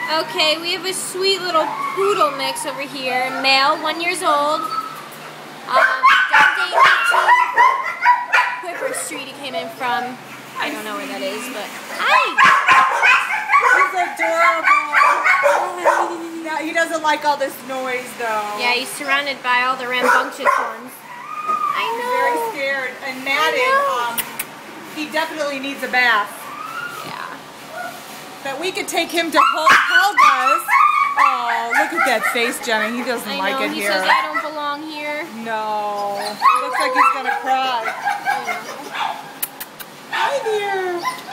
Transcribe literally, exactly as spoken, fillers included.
Okay, we have a sweet little poodle mix over here. Male, one years old. Um, Dundee Whipper Street he came in from. I don't know where that is, but hi! He's adorable. Now, he doesn't like all this noise, though. Yeah, he's surrounded by all the rambunctious ones. I He's know. very scared. And Madden, um, he definitely needs a bath. Yeah. That we could take him to Helga's. Oh, look at that face, Jenny. He doesn't I like know. it He here. says I don't belong here. No. Looks like he's gonna cry. Hi there.